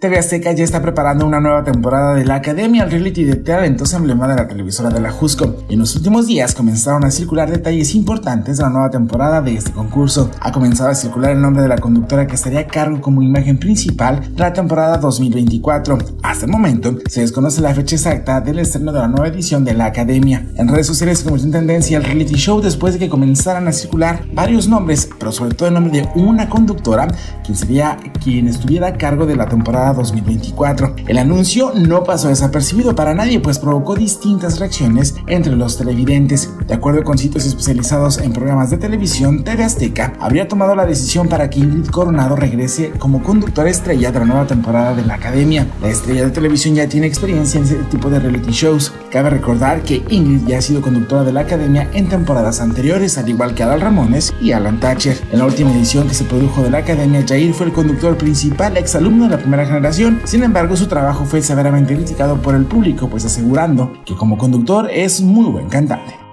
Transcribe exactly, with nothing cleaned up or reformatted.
T V Azteca ya está preparando una nueva temporada de La Academia, el reality de talentosa emblema de la televisora de la Jusco. Y en los últimos días comenzaron a circular detalles importantes de la nueva temporada de este concurso. Ha comenzado a circular el nombre de la conductora que estaría a cargo como imagen principal de la temporada dos mil veinticuatro. Hasta el momento se desconoce la fecha exacta del estreno de la nueva edición de La Academia. En redes sociales se convirtió en tendencia el reality show después de que comenzaran a circular varios nombres, pero sobre todo el nombre de una conductora quien sería quien estuviera a cargo de la temporada dos mil veinticuatro. El anuncio no pasó desapercibido para nadie, pues provocó distintas reacciones entre los televidentes. De acuerdo con sitios especializados en programas de televisión, T V Azteca habría tomado la decisión para que Ingrid Coronado regrese como conductora estrella de la nueva temporada de La Academia. La estrella de televisión ya tiene experiencia en ese tipo de reality shows. Cabe recordar que Ingrid ya ha sido conductora de La Academia en temporadas anteriores, al igual que Adal Ramones y Alan Thatcher. En la última edición que se produjo de La Academia, Jair fue el conductor principal, exalumno de la primera generación. Sin embargo, su trabajo fue severamente criticado por el público, pues asegurando que como conductor es muy buen cantante.